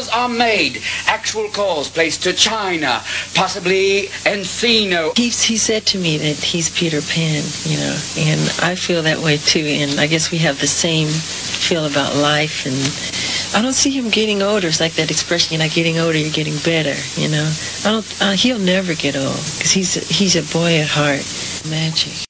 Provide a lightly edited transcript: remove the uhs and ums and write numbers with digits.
calls are made. Actual calls placed to China, possibly Encino. He said to me that he's Peter Pan, you know, and I feel that way too, and I guess we have the same feel about life, and I don't see him getting older. It's like that expression, you're not getting older, you're getting better, you know. He'll never get old, because he's a boy at heart. Magic.